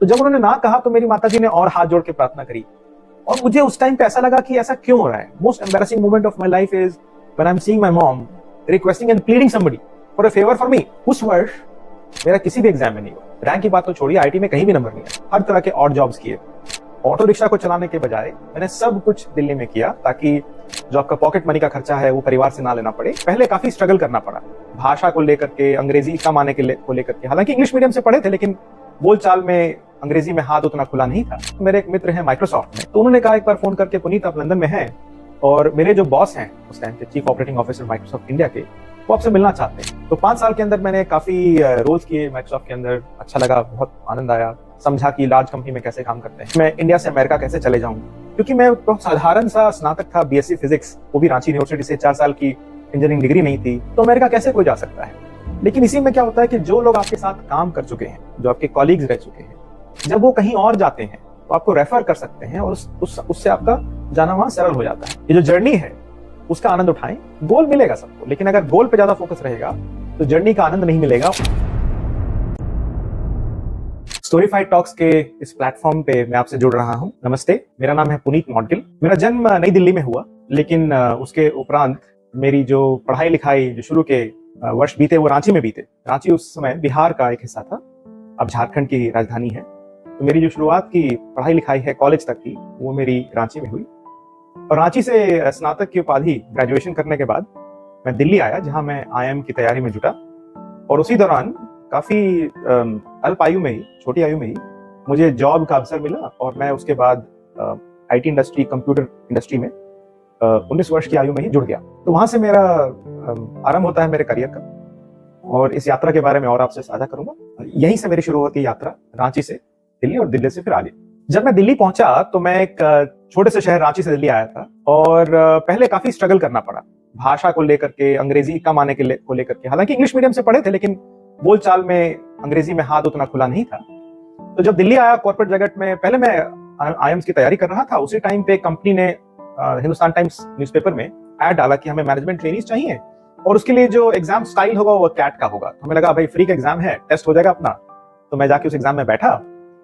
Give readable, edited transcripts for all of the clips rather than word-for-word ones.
तो जब उन्होंने ना कहा तो मेरी माताजी ने और हाथ जोड़ के प्रार्थना करी, और मुझे उस टाइम पे ऐसा लगा कि ऐसा क्यों हो रहा है। Most embarrassing moment of my life is when I am seeing my mom requesting and pleading somebody for a favour for me. उस वर्ष मेरा किसी भी एग्जाम में नहीं हुआ, रैंक की बात तो छोड़िए, आईटी में कहीं भी नंबर नहीं आया। हर तरह के ऑड जॉब्स किए, ऑटो रिक्शा को चलाने के बजाय मैंने सब कुछ दिल्ली में किया ताकि जो आपका पॉकेट मनी का खर्चा है वो परिवार से ना लेना पड़े। पहले काफी स्ट्रगल करना पड़ा भाषा को लेकर के, अंग्रेजी कमाने को लेकर के। हालांकि इंग्लिश मीडियम से पढ़े थे लेकिन बोलचाल में अंग्रेजी में हाथ उतना खुला नहीं था। मेरे एक मित्र हैं माइक्रोसॉफ्ट में, तो उन्होंने कहा एक बार फोन करके, पुनीत आप लंदन में हैं और मेरे जो बॉस हैं उस टाइम के chief operating officer Microsoft India के, वो आपसे मिलना चाहते हैं। तो 5 साल के अंदर मैंने काफी रोल्स किए माइक्रोसॉफ्ट के अंदर, अच्छा लगा, बहुत आनंद आया, समझा कि लार्ज कंपनी में कैसे काम करते हैं, मैं इंडिया से अमेरिका कैसे चले जाऊं। क्योंकि मैं बहुत साधारण सा स्नातक था, बीएससी फिजिक्स, वो भी रांची यूनिवर्सिटी से, 4 साल की इंजीनियरिंग डिग्री नहीं थी, तो अमेरिका कैसे कोई जा सकता है। लेकिन इसी में क्या होता है कि जो लोग आपके साथ काम कर चुके हैं, जो आपके कॉलीग्स रह चुके हैं, जब वो कहीं और जाते हैं तो आपको रेफर कर सकते हैं और उससे आपका जाना वहां सरल हो जाता है। ये जो जर्नी है उसका आनंद उठाएं। गोल मिलेगा सबको, लेकिन अगर गोल पे ज्यादा फोकस रहेगा तो जर्नी का आनंद नहीं मिलेगा। स्टोरीफाइड टॉक्स के इस प्लेटफॉर्म पे मैं आपसे जुड़ रहा हूं। नमस्ते, मेरा नाम है पुनीत मौडगिल। मेरा जन्म नई दिल्ली में हुआ, लेकिन उसके उपरांत मेरी जो पढ़ाई लिखाई, जो शुरू के वर्ष बीते, वो रांची में बीते। रांची उस समय बिहार का एक हिस्सा था, अब झारखंड की राजधानी है। तो मेरी जो शुरुआत की पढ़ाई लिखाई है कॉलेज तक की, वो मेरी रांची में हुई। और रांची से स्नातक की उपाधि, ग्रेजुएशन करने के बाद मैं दिल्ली आया, जहां मैं आईआईएम की तैयारी में जुटा। और उसी दौरान काफी अल्प आयु में ही, छोटी आयु में ही मुझे जॉब का अवसर मिला और मैं उसके बाद आईटी इंडस्ट्री, कंप्यूटर इंडस्ट्री में 19 वर्ष की आयु में ही जुड़ गया। तो वहां से मेरा आरंभ होता है मेरे करियर का, और इस यात्रा के बारे में और आपसे साझा करूंगा। यहीं से मेरी शुरू होती है यात्रा, रांची से दिल्ली और दिल्ली से फिर आगे। जब मैं दिल्ली पहुंचा तो मैं एक छोटे से शहर रांची से दिल्ली आया था, और पहले काफी स्ट्रगल करना पड़ा भाषा को लेकर के, अंग्रेजी कमाने को लेकर के। हालांकि इंग्लिश मीडियम से पढ़े थे लेकिन बोलचाल में अंग्रेजी में हाथ उतना खुला नहीं था। तो जब दिल्ली आया कॉर्पोरेट जगत में, पहले मैं आईएम्स की तैयारी कर रहा था। उसी टाइम पे कंपनी ने हिंदुस्तान टाइम्स न्यूज़पेपर में ऐड डाला कि हमें मैनेजमेंट ट्रेनीज चाहिए और उसके लिए जो एग्जाम स्टाइल होगा वो कैट का होगा। तो हमें लगा भाई फ्री का एग्जाम है, टेस्ट हो जाएगा अपना। तो मैं जाके उस एग्जाम में बैठा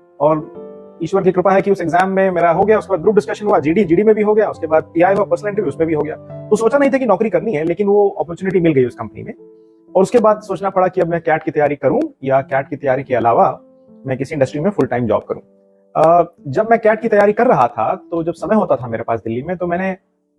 और ईश्वर की कृपा है कि उस एग्जाम में मेरा हो गया। उसके बाद ग्रुप डिस्कशन हुआ, जीडी में भी हो गया, उसके बाद पीआई हुआ, पर्सनल इंटरव्यू उसमें भी हो गया। तो सोचा नहीं था कि नौकरी करनी है, लेकिन वो अपॉर्चुनिटी मिल गई उस कंपनी में। और उसके बाद सोचना पड़ा कि अब मैं कैट की तैयारी करूं या कैट की तैयारी के अलावा मैं किसी इंडस्ट्री में फुल टाइम जॉब करूं। जब मैं कैट की तैयारी कर रहा था, तो जब समय होता था मेरे पास दिल्ली में, तो मैंने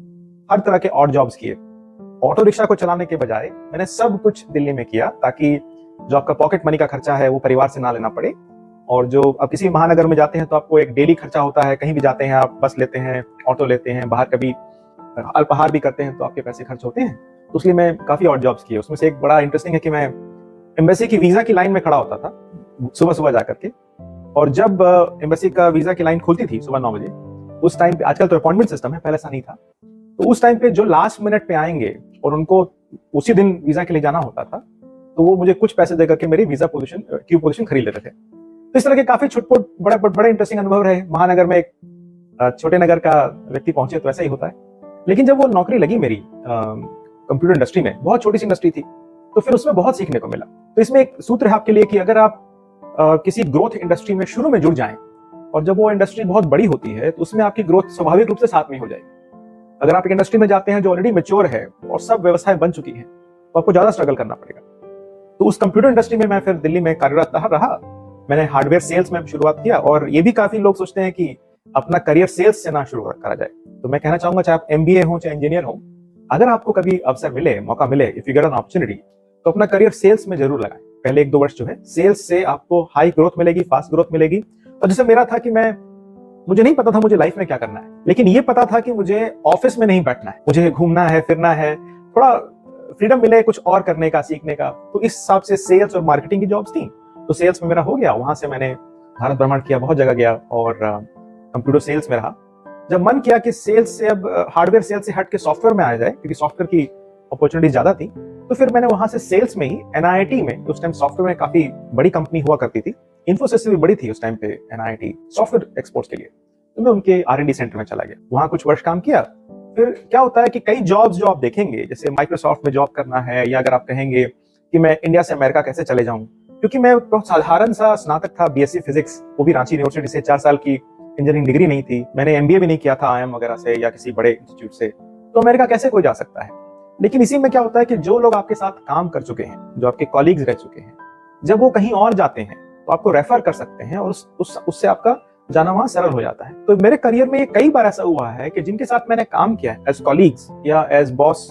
हर तरह के ऑड जॉब्स किए। ऑटो रिक्शा को चलाने के बजाय मैंने सब कुछ दिल्ली में किया ताकि जो आपका पॉकेट मनी का खर्चा है वो परिवार से ना लेना पड़े। और जो आप किसी महानगर में जाते हैं तो आपको एक डेली खर्चा होता है, कहीं भी जाते हैं आप, बस लेते हैं, ऑटो लेते हैं, बाहर कभी अल्पाहार भी करते हैं तो आपके पैसे खर्च होते हैं। तो इसलिए मैं काफी ऑड जॉब्स किए। उसमें से एक बड़ा इंटरेस्टिंग है कि मैं एम्बेसी की वीजा की लाइन में खड़ा होता था सुबह सुबह जाकर के, और जब एम्बेसी का वीजा की लाइन खुलती थी सुबह 9 बजे, उस टाइम पे, आजकल तो अपॉइंटमेंट सिस्टम है, पहले ऐसा नहीं था, तो उस टाइम पे जो लास्ट मिनट पे आएंगे और उनको उसी दिन वीजा के लिए जाना होता था, तो वो मुझे कुछ पैसे देकर के मेरी वीजा पोजीशन, क्यू पोजीशन खरीद लेते थे। तो इस तरह के काफी छुटपुट बड़े इंटरेस्टिंग अनुभव रहे। महानगर में एक छोटे नगर का व्यक्ति पहुंचे तो ऐसा ही होता है। लेकिन जब वो नौकरी लगी मेरी कंप्यूटर इंडस्ट्री में, बहुत छोटी सी इंडस्ट्री थी, तो फिर उसमें बहुत सीखने को मिला। तो इसमें एक सूत्र है आपके लिए कि अगर आप किसी ग्रोथ इंडस्ट्री में शुरू में जुड़ जाएं और जब वो इंडस्ट्री बहुत बड़ी होती है तो उसमें आपकी ग्रोथ स्वाभाविक रूप से साथ में हो जाएगी। अगर आप एक इंडस्ट्री में जाते हैं जो ऑलरेडी मैच्योर है और सब व्यवस्थाएं बन चुकी हैं, तो आपको ज्यादा स्ट्रगल करना पड़ेगा। तो उस कंप्यूटर इंडस्ट्री में मैं फिर दिल्ली में कार्यरत रहा। मैंने हार्डवेयर सेल्स में शुरुआत किया, और ये भी काफी लोग सोचते हैं कि अपना करियर सेल्स से ना शुरू करा जाए। तो मैं कहना चाहूंगा, चाहे आप एमबीए हो चाहे इंजीनियर हो, अगर आपको कभी अवसर मिले, मौका मिले, if you get an opportunity, तो अपना करियर सेल्स में जरूर लगाएं। पहले 1-2 वर्ष जो है सेल्स से आपको हाई ग्रोथ मिलेगी, फास्ट ग्रोथ मिलेगी। और जैसे मेरा था कि मुझे नहीं पता था मुझे लाइफ में क्या करना है, लेकिन ये पता था कि मुझे ऑफिस में नहीं बैठना है, मुझे घूमना है, फिरना है, थोड़ा फ्रीडम मिले कुछ और करने का, सीखने का। तो इस हिसाब से सेल्स और मार्केटिंग की जॉब्स थी, तो सेल्स में मेरा हो गया। वहां से मैंने भारत भ्रमण किया, बहुत जगह गया और कंप्यूटर सेल्स में रहा। जब मन किया कि सेल्स से अब हार्डवेयर सेल्स से हट के सॉफ्टवेयर में आ जाए, क्योंकि सॉफ्टवेयर की अपॉर्चुनिटी ज्यादा थी, तो फिर मैंने वहां से सेल्स में ही एनआईटी में, उस टाइम सॉफ्टवेयर में काफी बड़ी कंपनी हुआ करती थी, इन्फोसिस से भी बड़ी थी उस टाइम पे एनआईटी, सॉफ्टवेयर एक्सपोर्ट्स के लिए। तो मैं उनके आर&डी सेंटर में चला गया, वहां कुछ वर्ष काम किया। फिर क्या होता है कि कई जॉब्स जो आप देखेंगे, जैसे माइक्रोसॉफ्ट में जॉब करना है, या अगर आप कहेंगे कि मैं इंडिया से अमेरिका कैसे चले जाऊं, क्योंकि मैं बहुत साधारण सा स्नातक था, बीएससी फिजिक्स, वो भी रांची यूनिवर्सिटी से, 4 साल की इंजीनियरिंग डिग्री नहीं थी, मैंने एमबीए भी नहीं किया था आईएम वगैरह से या किसी बड़े इंस्टीट्यूट से, तो अमेरिका कैसे कोई जा सकता है। लेकिन इसी में क्या होता है कि जो लोग आपके साथ काम कर चुके हैं, जो आपके कॉलीग्स रह चुके हैं, जब वो कहीं और जाते हैं तो आपको रेफर कर सकते हैं और उससे आपका जाना वहां सरल हो जाता है। तो मेरे करियर में ये कई बार ऐसा हुआ है कि जिनके साथ मैंने काम किया है एज कॉलीग्स या एज बॉस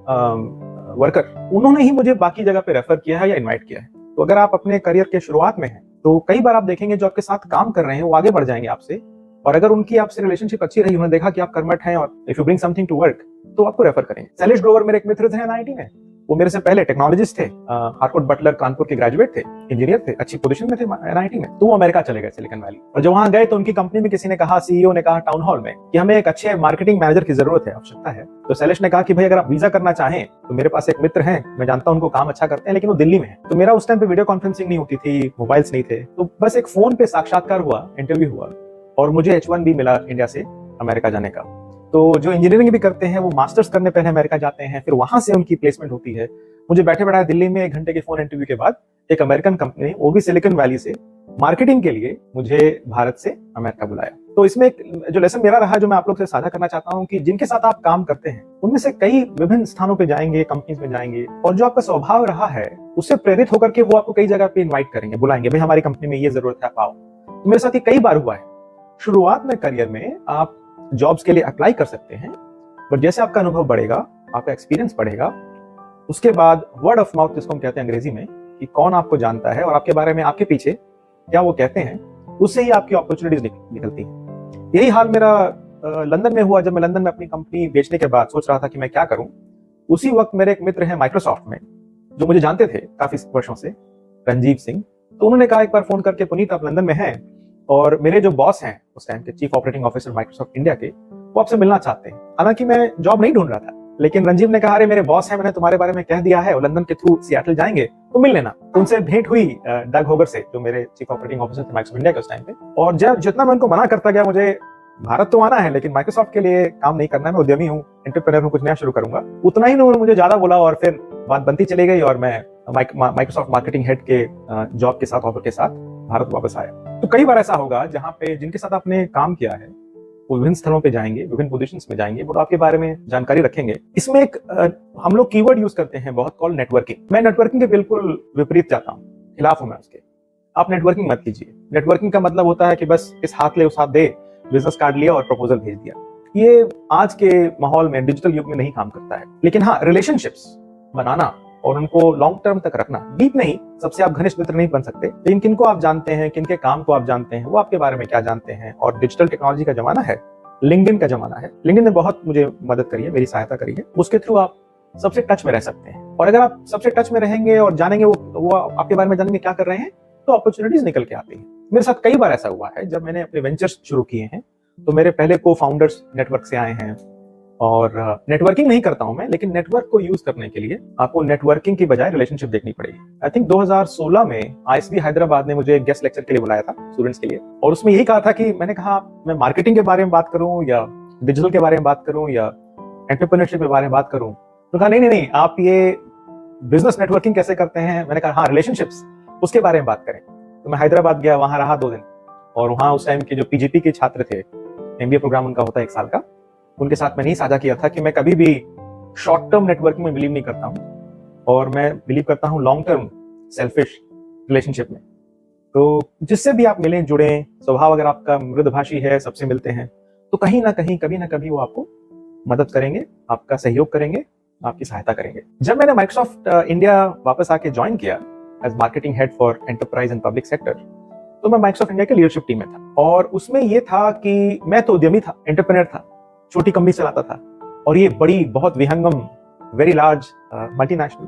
वर्कर, उन्होंने ही मुझे बाकी जगह पे रेफर किया है या इनवाइट किया है। तो अगर आप अपने करियर के शुरुआत में हैं तो कई बार आप देखेंगे जो आपके साथ काम कर रहे हैं वो आगे बढ़ जाएंगे आपसे, और अगर उनकी आपसे रिलेशनशिप अच्छी रही, उन्होंने देखा कि आप कर्मठ हैं और if you bring something to work, तो आपको रेफर करेंगे। शैलेश ग्रोवर मेरे एक मित्र थे एनआईटी में, वो मेरे से पहले टेक्नोलॉजिस्ट थे, हार्वर्ड बटलर कानपुर के ग्रेजुएट थे, इंजीनियर थे, अच्छी पोजीशन में थे एनआईटी में, तो वो अमेरिका चले गए सिलिकॉन वैली। और जब वहां गए तो उनकी कंपनी में किसी ने कहा, सीईओ ने कहा टाउन हॉल में कि हमें एक अच्छे मार्केटिंग मैनेजर की जरूरत है, आवश्यकता है। तो शैलेश ने कहा कि भाई अगर आप वीजा करना चाहें तो मेरे पास एक मित्र हैं, मैं जानता हूं उनको काम अच्छा करते हैं, लेकिन वो दिल्ली में है। तो मेरा उस टाइम पे वीडियो कॉन्फ्रेंसिंग नहीं होती थी, मोबाइल्स नहीं थे, तो बस एक फोन पे साक्षात्कार हुआ, इंटरव्यू हुआ और मुझे H1B मिला इंडिया से अमेरिका जाने का। तो जो इंजीनियरिंग भी करते हैं वो मास्टर्स करने पहले अमेरिका जाते हैं, फिर वहां से उनकी प्लेसमेंट होती है। मुझे बैठे बैठे दिल्ली में 1 घंटे के फोन इंटरव्यू के बाद एक अमेरिकन कंपनी, वो भी सिलिकॉन वैली से, मार्केटिंग के लिए मुझे भारत से अमेरिका बुलाया। तो इसमें एक जो लेसन मेरा रहा, जो मैं आप लोग से साझा करना चाहता हूं कि जिनके साथ आप काम करते हैं उनमें से कई विभिन्न स्थानों पे जाएंगे, कंपनीज में जाएंगे, और जो आपका स्वभाव रहा है उससे प्रेरित होकर के वो आपको कई जगह पे इन्वाइट करेंगे, बुलाएंगे, भाई हमारी कंपनी में ये जरूरत है, आप आओ। तो मेरे साथ ये कई बार हुआ है। शुरुआत में करियर में आप जॉब्स के लिए अप्लाई कर सकते हैं, पर जैसे आपका अनुभव बढ़ेगा, आपका एक्सपीरियंस बढ़ेगा, उसके बाद वर्ड ऑफ माउथ जिसको हम कहते हैं अंग्रेजी में, कि कौन आपको जानता है और आपके बारे में आपके पीछे क्या वो कहते हैं, उससे ही आपकी अपॉर्चुनिटीज निकलती हैं। यही हाल मेरा लंदन में हुआ। जब मैं लंदन में अपनी कंपनी बेचने के बाद सोच रहा था कि मैं क्या करूं, उसी वक्त मेरे एक मित्र हैं माइक्रोसॉफ्ट में, जो मुझे जानते थे काफी वर्षों से, रंजीव सिंह। तो उन्होंने कहा एक बार फोन करके, पुनीत आप लंदन में हैं और मेरे जो बॉस हैं उस टाइम के, chief operating officer Microsoft India के, वो आपसे मिलना चाहते हैं। हालांकि मैं जॉब नहीं ढूंढ रहा था, लेकिन रंजीव ने कहा, अरे मेरे बॉस हैं, मैंने तुम्हारे बारे में कह दिया है, और लंदन के थ्रू सियाटल जाएंगे तो मिल लेना। तो उनसे भेंट हुई डग होगर से, जो मेरे चीफ ऑपरेटिंग ऑफिसर थे माइक्रोसॉफ्ट इंडिया के उस टाइम पे। और जब जितना मैं उनको मना करता गया, मुझे भारत तो आना है लेकिन माइक्रोसॉफ्ट के लिए काम नहीं करना है, मैं उद्यमी हूँ, एंटरप्रेन्योर हूँ, कुछ नया शुरू करूंगा, उतना ही उन्होंने मुझे ज्यादा बोला और फिर बात बनती चली गई और मैं माइक्रोसॉफ्ट मार्केटिंग हेड के जॉब के साथ, ऑफर के साथ भारत वापस आया। तो कई बार ऐसा होगा जहां पे जिनके साथ आपने काम किया है वो विभिन्न स्थलों पे जाएंगे, विभिन्न पोजीशंस में जाएंगे, वो आपके बारे में जानकारी रखेंगे। इसमें एक हम लोग कीवर्ड यूज करते हैं बहुत, कॉल नेटवर्किंग। मैं नेटवर्किंग के बिल्कुल विपरीत जाता हूँ, खिलाफ हूं मैं उसके। आप नेटवर्किंग मत कीजिए। नेटवर्किंग का मतलब होता है कि बस इस हाथ ले उस हाथ दे, बिजनेस कार्ड लिया और प्रपोजल भेज दिया। ये आज के माहौल में, डिजिटल युग में नहीं काम करता है। लेकिन हाँ, रिलेशनशिप्स बनाना और उनको लॉन्ग टर्म तक रखना, डीप नहीं, सबसे आप घनिष्ठ मित्र नहीं बन सकते, लेकिन किनको आप जानते हैं, किनके काम को आप जानते हैं, वो आपके बारे में क्या जानते हैं। और डिजिटल टेक्नोलॉजी का जमाना है, लिंक्डइन का जमाना है। लिंक्डइन ने बहुत मुझे मदद करी है, मेरी सहायता करी है। उसके थ्रू आप सबसे टच में रह सकते हैं, और अगर आप सबसे टच में रहेंगे और जानेंगे वो आपके बारे में जानेंगे क्या कर रहे हैं, तो अपॉर्चुनिटीज निकल के आती है। मेरे साथ कई बार ऐसा हुआ है, जब मैंने अपने वेंचर्स शुरू किए हैं तो मेरे पहले को फाउंडर्स नेटवर्क से आए हैं। और नेटवर्किंग नहीं करता हूं मैं, लेकिन नेटवर्क को यूज करने के लिए आपको नेटवर्किंग की बजाय रिलेशनशिप देखनी पड़ेगी। आई थिंक 2016 में आईएसबी हैदराबाद ने मुझे गेस्ट लेक्चर के लिए बुलाया था, स्टूडेंट्स के लिए, और उसमें यही कहा था कि मैंने कहा मैं मार्केटिंग के बारे में बात करूं या डिजिटल के बारे में बात करूं या एंटरप्रेन्योरशिप के बारे में बात करूं, तो कहा नहीं, आप ये बिजनेस नेटवर्किंग कैसे करते हैं। मैंने कहा हाँ, रिलेशनशिप्स, उसके बारे में बात करें। तो मैं हैदराबाद गया, वहां रहा 2 दिन, और वहां उस टाइम के जो पीजीपी के छात्र थे, एमबीए प्रोग्राम उनका होता है 1 साल का, उनके साथ मैंने ही साझा किया था कि मैं कभी भी शॉर्ट टर्म नेटवर्किंग में बिलीव नहीं करता हूं, और मैं बिलीव करता हूं लॉन्ग टर्म सेल्फिश रिलेशनशिप में। तो जिससे भी आप मिलें, जुड़ें, स्वभाव अगर आपका मृदभाषी है, सबसे मिलते हैं, तो कहीं ना कहीं, कभी ना कभी वो आपको मदद करेंगे, आपका सहयोग करेंगे, आपकी सहायता करेंगे। जब मैंने माइक्रोसॉफ्ट इंडिया वापस आके ज्वाइन किया as marketing head for enterprise and public sector, तो मैं माइक्रोसॉफ्ट इंडिया के लीडरशिप टीम में था, और उसमें ये था कि मैं तो उद्यमी था, एंटरप्रेन्योर था, छोटी कंपनी चलाता था, और ये बड़ी, बहुत विहंगम, वेरी लार्ज मल्टीनेशनल।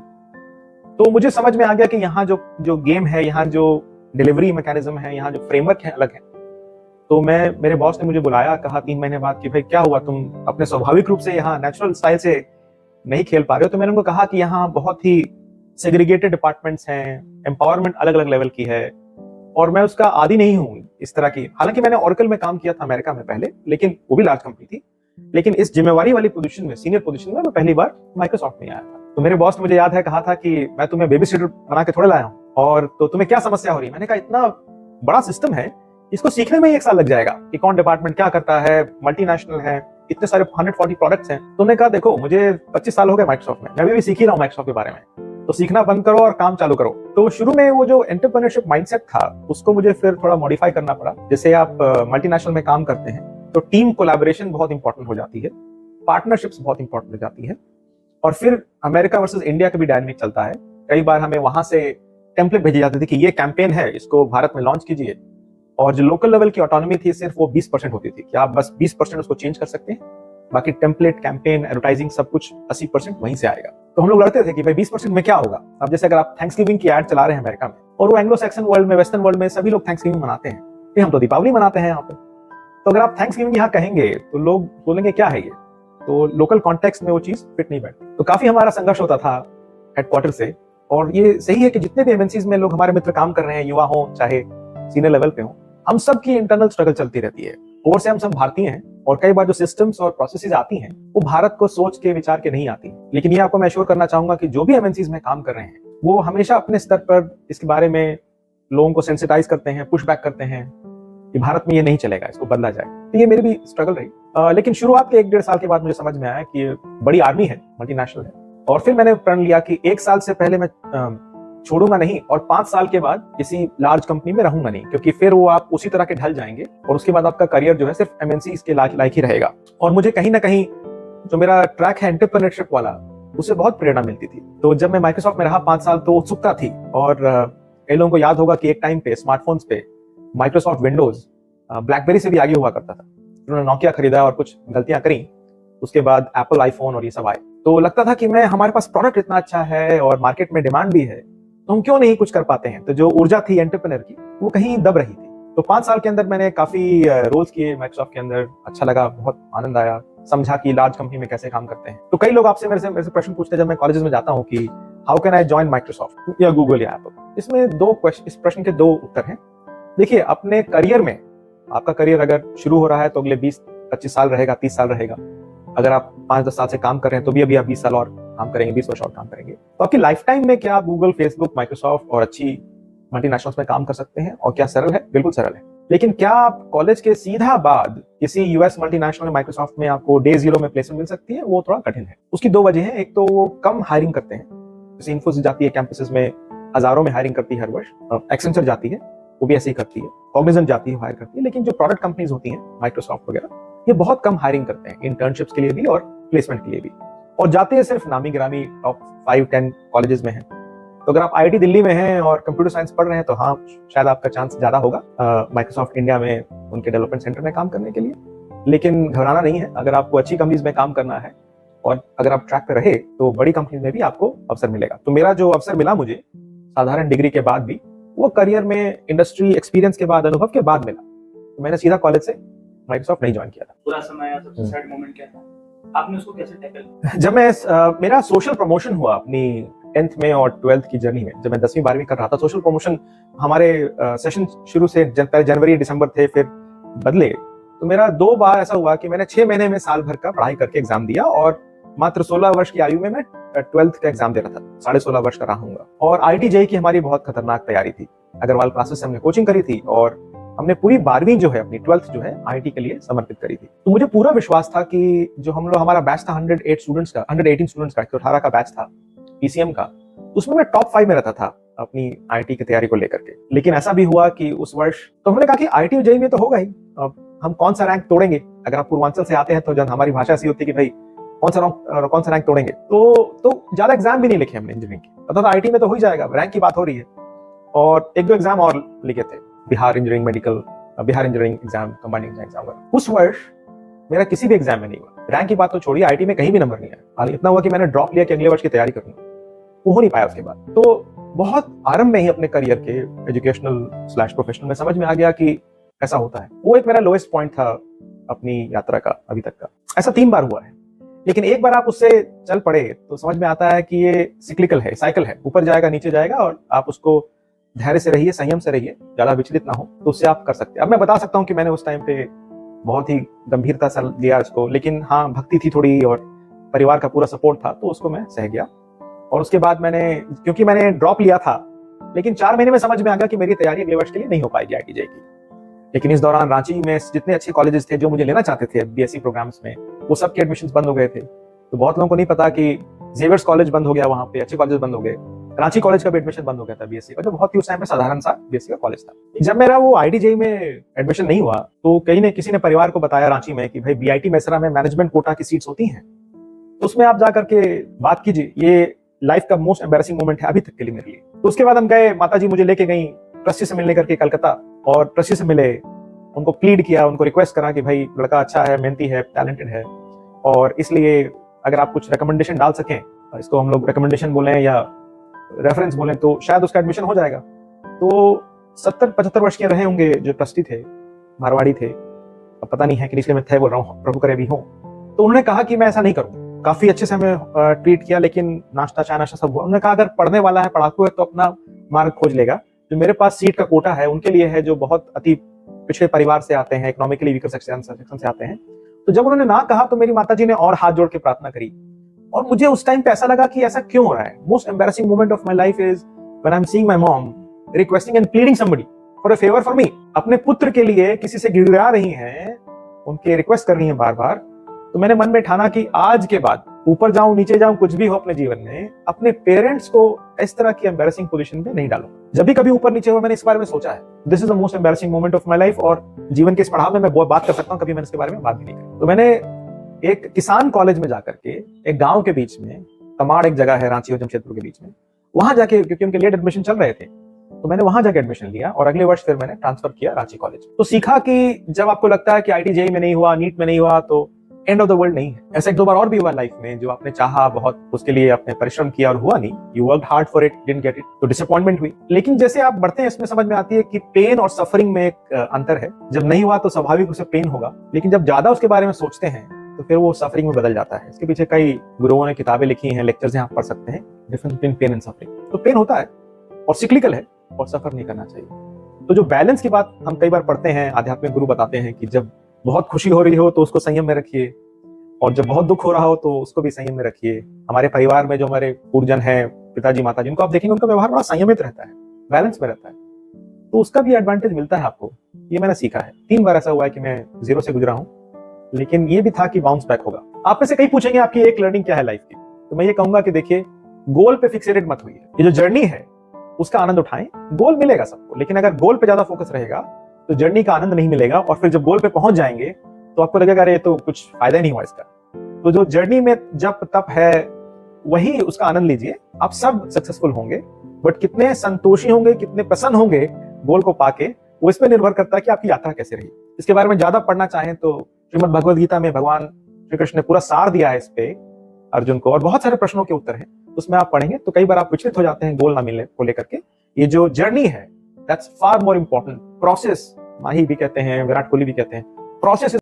तो मुझे समझ में आ गया कि यहाँ जो गेम है, यहाँ जो डिलीवरी मैकेनिज्म है, यहाँ जो फ्रेमवर्क है, अलग है। तो मेरे बॉस ने मुझे बुलाया, कहा 3 महीने बाद कि भाई क्या हुआ, तुम अपने स्वाभाविक रूप से यहाँ नेचुरल स्टाइल से नहीं खेल पा रहे हो। तो मैंने उनको कहा कि यहाँ बहुत ही सेग्रीगेटेड डिपार्टमेंट्स हैं, एम्पावरमेंट अलग अलग लेवल की है, और मैं उसका आदी नहीं हूँ इस तरह की। हालांकि मैंने ओरेकल में काम किया था अमेरिका में पहले, लेकिन वो भी लार्ज कंपनी थी, लेकिन इस जिम्मेवारी वाली पोजीशन में, सीनियर पोजीशन में, मैं पहली बार माइक्रोसॉफ्ट में आया था। तो मेरे बॉस ने, मुझे याद है, कहा था कि मैं तुम्हें बेबी सिटर बना के थोड़े लाया हूँ, और तो तुम्हें क्या समस्या हो रही है? मैंने कहा इतना बड़ा सिस्टम है, इसको सीखने में ही 1 साल लग जाएगा कि कौन डिपार्टमेंट क्या करता है, मल्टीनेशनल है, इतने सारे 140 प्रोडक्ट्स हैं। तो उन्होंने कहा देखो मुझे 25 साल हो गए माइक्रोसॉफ्ट में, मैं भी सीख ही रहा हूँ माइक्रोसॉफ्ट के बारे में, तो सीखना बंद करो और काम चालू करो। तो शुरू में वो जो एंटरप्रेन्योरशिप माइंडसेट था उसको मुझे फिर थोड़ा मॉडिफाई करना पड़ा। जैसे आप मल्टीनेशनल में काम करते हैं तो टीम कोलैबोरेशन बहुत इंपॉर्टेंट हो जाती है, पार्टनरशिप्स बहुत इंपॉर्टेंट हो जाती है, और फिर अमेरिका वर्सेस इंडिया का भी डायनामिक चलता है। कई बार हमें वहां से टेम्पलेट भेजे जाते थे कि ये कैंपेन है, इसको भारत में लॉन्च कीजिए, और जो लोकल लेवल की ऑटोनॉमी थी सिर्फ वो 20% होती थी कि आप बस 20% उसको चेंज कर सकते हैं, बाकी टेम्पलेट, कैंपेन, एडवर्टाइजिंग सब कुछ 80% वहीं से आएगा। तो हम लोग लड़ते थे कि भाई 20% में क्या होगा। अब जैसे अगर आप थैंक्सगिविंग की एड चला रहे हैं अमेरिका में, और वो एंग्लो सैक्सन वर्ल्ड में, वेस्टर्न वर्ल्ड में सभी लोग थैंक्सगिविंग मनाते हैं, कि हम तो दीपावली मनाते हैं यहाँ पे, तो अगर आप थैंक्सगिविंग यहाँ कहेंगे तो लोग बोलेंगे क्या है ये, तो लोकल कॉन्टेक्स्ट में वो चीज फिट नहीं बैठती। तो काफी हमारा संघर्ष होता था हेडक्वार्टर से। और ये सही है कि जितने भी एमएनसीज में लोग हमारे मित्र काम कर रहे हैं, युवा हो चाहे सीनियर लेवल पे हो, हम सब की इंटरनल स्ट्रगल चलती रहती है। और से हम सब भारतीय हैं, और कई बार जो सिस्टम्स और प्रोसेसेस आती हैं वो भारत को सोच के विचार के नहीं आती। लेकिन ये आपको मैं एश्योर करना चाहूंगा कि जो भी एमएनसीज में काम कर रहे हैं वो हमेशा अपने स्तर पर इसके बारे में लोगों को सेंसिटाइज करते हैं, पुश बैक करते हैं कि भारत में ये नहीं चलेगा, इसको बदला जाए। तो ये मेरी भी स्ट्रगल रही। लेकिन शुरुआत के 1-1.5 साल के बाद मुझे समझ में आया कि बड़ी आर्मी है, मल्टीनेशनल है, और फिर मैंने प्रण लिया कि 1 साल से पहले मैं छोड़ूंगा नहीं, और 5 साल के बाद किसी लार्ज कंपनी में रहूंगा नहीं, क्योंकि फिर वो आप उसी तरह के ढल जाएंगे और उसके बाद आपका करियर जो है सिर्फ एमएनसी इसके लायक ही रहेगा। और मुझे कहीं ना कहीं जो मेरा ट्रैक है एंटरप्रेन्योरशिप वाला, उससे बहुत प्रेरणा मिलती थी। तो जब मैं माइक्रोसॉफ्ट में रहा 5 साल तो उत्सुकता थी। और कई लोगों को याद होगा कि एक टाइम पे स्मार्टफोन्स पे माइक्रोसॉफ्ट विंडोज ब्लैकबेरी से भी आगे हुआ करता था। उन्होंने नोकिया खरीदा और कुछ गलतियां करी, उसके बाद एप्पल आईफोन और ये सब आए। तो लगता था कि हमारे पास प्रोडक्ट इतना अच्छा है और मार्केट में डिमांड भी है, तो हम क्यों नहीं कुछ कर पाते हैं। तो जो ऊर्जा थी एंटरप्रेन्योर की वो कहीं दब रही थी। तो 5 साल के अंदर मैंने काफी रोल्स किए माइक्रोसॉफ्ट के अंदर, अच्छा लगा, बहुत आनंद आया, समझा कि लार्ज कंपनी में कैसे काम करते हैं। तो कई लोग आपसे मेरे से प्रश्न पूछते हैं जब मैं कॉलेजेस में जाता हूँ कि how can I join Microsoft या गूगल या एप्पल। इसमें इस प्रश्न के 2 उत्तर हैं। देखिए, अपने करियर में, आपका करियर अगर शुरू हो रहा है तो अगले 20-25 साल रहेगा, 30 साल रहेगा। अगर आप 5-10 साल से काम कर रहे हैं तो भी अभी आप 20 साल और काम करेंगे, 20 वर्ष और काम करेंगे। तो आपकी लाइफ टाइम में क्या आप गूगल, फेसबुक, माइक्रोसॉफ्ट और अच्छी मल्टीनेशनल्स में काम कर सकते हैं? और क्या सरल है? बिल्कुल सरल है। लेकिन क्या आप कॉलेज के सीधा बाद किसी यूएस मल्टीनेशनल माइक्रोसॉफ्ट में आपको डे 0 में प्लेसमेंट मिल सकती है? वो थोड़ा कठिन है। उसकी 2 वजह है। एक तो वो कम हायरिंग करते हैं, जैसे इन्फोसिस जाती है कैंपसेस में, हजारों में हायरिंग करती है हर वर्ष। एक्सेंचर जाती है, वो भी ऐसे ही करती है। कॉग्निजेंट जाती है, हायर करती है। लेकिन जो प्रोडक्ट कंपनीज होती हैं, माइक्रोसॉफ्ट वगैरह, ये बहुत कम हायरिंग करते हैं, इंटर्नशिप्स के लिए भी और प्लेसमेंट के लिए भी। और जाते हैं सिर्फ नामी गिरामी टॉप 5-10 कॉलेजेस में हैं। तो अगर आप आईआईटी दिल्ली में हैं और कंप्यूटर साइंस पढ़ रहे हैं तो हाँ, शायद आपका चांस ज्यादा होगा माइक्रोसॉफ्ट इंडिया में उनके डेवलपमेंट सेंटर में काम करने के लिए। लेकिन घबराना नहीं है, अगर आपको अच्छी कंपनीज में काम करना है और अगर आप ट्रैक पे रहे तो बड़ी कंपनी में भी आपको अवसर मिलेगा। तो मेरा जो अवसर मिला मुझे साधारण डिग्री के बाद भी, वो करियर में इंडस्ट्री एक्सपीरियंस के बाद, अनुभव के बाद मिला। तो मैंने सीधा कॉलेज से माइक्रोसॉफ्ट नहीं ज्वाइन किया था। पूरा समय सबसे सैड मोमेंट क्या था, आपने उसको कैसे टैकल? जब मैं मेरा सोशल प्रमोशन हुआ अपनी 10th में और 12th की जर्नी में, जब मैं 10वीं 12वीं कर रहा था, सोशल प्रमोशन हमारे सेशन शुरू से जनवरी दिसंबर थे, फिर बदले। तो मेरा 2 बार ऐसा हुआ कि मैंने 6 महीने में साल भर का पढ़ाई करके एग्जाम दिया, और मात्र 16 वर्ष की आयु में मैं 12th का एग्जाम दे रहा था। 16.5 वर्ष का रहा हूँगा। और IIT JEE की हमारी बहुत खतरनाक तैयारी थी। अग्रवाल क्लासेस से हमने कोचिंग करी थी और हमने पूरी 12वीं जो है, अपनी 12th जो है, IIT के लिए समर्पित करी थी। तो मुझे पूरा विश्वास था कि जो हमारा बैच था 118 स्टूडेंट्स का, 118 का बैच था PCM का, उसमें मैं टॉप 5 में रहता था अपनी IIT की तैयारी को लेकर के। लेकिन ऐसा भी हुआ कि उस वर्ष तो हमने कहा कि IIT JEE में तो होगा ही, अब हम कौन सा रैंक तोड़ेंगे। अगर आप पूर्वांचल से आते हैं तो जब हमारी भाषा ऐसी होती है कि भाई कौन सा रैंक तोड़ेंगे, तो ज्यादा एग्जाम भी नहीं लिखे हमने इंजीनियरिंग के। पता था IIT में तो हो ही जाएगा, रैंक की बात हो रही है। और 1-2 एग्जाम और लिखे थे, Bihar engineering exam, combined exam. उस वर्ष मेरा किसी भी एग्जाम में नहीं हुआ। रैंक की बात तो छोड़िए, IIT में कहीं भी नंबर नहीं आया। इतना हुआ कि मैंने ड्रॉप लिया कि अगले वर्ष की तैयारी करूंगा, वो हो नहीं पाया उसके बाद। तो बहुत आरंभ में ही अपने करियर के एजुकेशनल/प्रोफेशनल में समझ में आ गया कि ऐसा होता है। वो एक मेरा लोएस्ट पॉइंट था अपनी यात्रा का अभी तक का। ऐसा 3 बार हुआ है, लेकिन एक बार आप उससे चल पड़े तो समझ में आता है कि ये सिक्लिकल है, साइकिल है, ऊपर जाएगा नीचे जाएगा, और आप उसको धैर्य से रहिए, संयम से रहिए, ज्यादा विचलित ना हो, तो उससे आप कर सकते हैं। अब मैं बता सकता हूँ कि मैंने उस टाइम पे बहुत ही गंभीरता से लिया इसको, लेकिन हाँ, भक्ति थी थोड़ी और परिवार का पूरा सपोर्ट था, तो उसको मैं सह गया। और उसके बाद क्योंकि मैंने ड्रॉप लिया था लेकिन 4 महीने में समझ में आ गया कि मेरी तैयारी अगले वर्ष के लिए नहीं हो पाएगी आईटीजे की। लेकिन इस दौरान रांची में जितने अच्छे कॉलेजेस थे जो मुझे लेना चाहते थे बीएससी प्रोग्राम्स में, वो सबके एडमिशंस बंद हो गए थे। तो बहुत लोगों को नहीं पता कि जेवियर्स कॉलेज बंद हो गया, वहां पे अच्छे कॉलेज बंद हो गए। रांची कॉलेज का भी एडमिशन बंद हो गया था बीएससी का, जो बहुत ही उस टाइम पे साधारण सा बीएससी का कॉलेज था। जब मेरा वो आईटीजे में एडमिशन नहीं हुआ तो किसी ने परिवार को बताया रांची में कि भाई बीआईटी मेसरा में मैनेजमेंट कोटा की सीट्स होती हैं, तो उसमें आप जाकर के बात कीजिए। ये लाइफ का मोस्ट एम्बैरेसिंग मोमेंट है अभी तक के लिए मेरे लिए। तो उसके बाद हम गए, माताजी मुझे लेके गई ट्रस्टी से मिलने करके कलकत्ता, और ट्रस्टी से मिले, उनको प्लीड किया, उनको रिक्वेस्ट करा कि भाई लड़का अच्छा है, मेहनती है, टैलेंटेड है, और इसलिए अगर आप कुछ रिकमेंडेशन डाल सकें, इसको हम लोग रिकमेंडेशन बोलें या रेफरेंस बोलें, तो शायद उसका एडमिशन हो जाएगा। तो 70-75 वर्ष के रहे होंगे जो ट्रस्टी थे, मारवाड़ी थे, अब पता नहीं है कि इसलिए मैं थे बोल रहा हूँ, प्रभु करे भी हूँ। तो उन्होंने कहा कि मैं ऐसा नहीं करूँ। काफी अच्छे से हमें ट्रीट किया, लेकिन नाश्ता चाय नाश्ता सब हुआ। उन्होंने कहा अगर पढ़ने वाला है, पढ़ाकू है, तो अपना मार्ग खोज लेगा। जो मेरे पास सीट का कोटा है उनके लिए है, जो बहुत अति पिछड़े परिवार से आते हैं, इकोनॉमिकली वीकर सेक्शन से आते हैं। तो जब उन्होंने ना कहा तो मेरी माताजी ने और हाथ जोड़ के प्रार्थना करी, और मुझे उस टाइम पे ऐसा लगा कि ऐसा क्यों हो रहा है। Most embarrassing moment of my life is when I am seeing my mom requesting and pleading somebody for a favour for me. अपने पुत्र के लिए किसी से गिड़गिड़ा रही हैं, उनके रिक्वेस्ट कर रही हैं बार बार। तो मैंने मन में ठाना कि आज के बाद ऊपर जाऊं नीचे जाऊं कुछ भी हो अपने जीवन में, अपने पेरेंट्स को इस तरह की एम्बैरेसिंग पोजीशन में नहीं डालूं। जब भी कभी ऊपर नीचे हुआ मैंने इस बारे में सोचा है। This is the most embarrassing moment of my life, और जीवन के इस पड़ाव में मैं बहुत बात कर सकता हूं, कभी मैंने इसके बारे में बात भी नहीं की। तो मैंने एक किसान कॉलेज में जाकर के, एक गांव के बीच में, तमाड़ एक जगह है रांची और जमशेदपुर के बीच में, वहां जाके, क्योंकि उनके लेट एडमिशन चल रहे थे, तो मैंने वहां जाके एडमिशन लिया, और अगले वर्ष फिर मैंने ट्रांसफर किया रांची कॉलेज। तो सीखा कि जब आपको लगता है कि आईटीजे में नहीं हुआ, नीट में नहीं हुआ, तो एंड ऑफ द वर्ल्ड नहीं है। ऐसा 1-2 बार और भी हुआ लाइफ में, जो आपने चाहा बहुत, उसके लिए आपने परिश्रम किया और हुआ नहीं, you worked hard for it, didn't get it, तो डिसअपॉइंटमेंट हुई। लेकिन जैसे आप बढ़ते हैं इसमें समझ में आती है कि पेन और सफरिंग में एक अंतर है। जब नहीं हुआ तो स्वाभाविक रूप से पेन होगा, लेकिन जब ज्यादा उसके बारे में सोचते हैं तो फिर वो सफरिंग में बदल जाता है। इसके पीछे कई गुरुओं ने किताबें लिखी हैं, लेक्चर्स हैं, आप पढ़ सकते हैं, difference between pain and suffering. तो पेन होता है और सिक्लिकल है, और सफर नहीं करना चाहिए। तो जो बैलेंस की बात हम कई बार पढ़ते हैं, आध्यात्मिक गुरु बताते हैं कि जब बहुत खुशी हो रही हो तो उसको संयम में रखिए, और जब बहुत दुख हो रहा हो तो उसको भी संयम में रखिए। हमारे परिवार में जो हमारे पूर्वजन हैं, पिताजी माताजी, उनको आप देखेंगे उनका व्यवहार बड़ा संयमित रहता है, बैलेंस में रहता है, तो उसका भी एडवांटेज मिलता है आपको। ये मैंने सीखा है। 3 बार ऐसा हुआ है कि मैं 0 से गुजरा हूं, लेकिन ये भी था कि बाउंस बैक होगा। आप में से कई पूछेंगे आपकी एक लर्निंग क्या है लाइफ की, तो मैं ये कहूंगा कि देखिए, गोल पे फिक्सेटेड मत होइए। ये जो जर्नी है उसका आनंद उठाएं। गोल मिलेगा सबको, लेकिन अगर गोल पे ज्यादा फोकस रहेगा तो जर्नी का आनंद नहीं मिलेगा, और फिर जब गोल पे पहुंच जाएंगे तो आपको लगेगा अरे तो कुछ फायदा नहीं हुआ इसका। तो जो जर्नी में जप तप है वही, उसका आनंद लीजिए। आप सब सक्सेसफुल होंगे, बट कितने संतोषी होंगे, कितने प्रसन्न होंगे गोल को पाके, वो इस पर निर्भर करता है कि आपकी यात्रा कैसे रही। इसके बारे में ज्यादा पढ़ना चाहें तो श्रीमद् भगवद गीता में भगवान श्री कृष्ण ने पूरा सार दिया है इस पे अर्जुन को, और बहुत सारे प्रश्नों के उत्तर हैं, उसमें आप पढ़ेंगे तो कई बार आप विचलित हो जाते हैं गोल ना मिलने को लेकर के। ये जो जर्नी है, that's far more important. Process, Mahi भी कहते हैं, विराट कोहली भी कहते हैं, प्रोसेस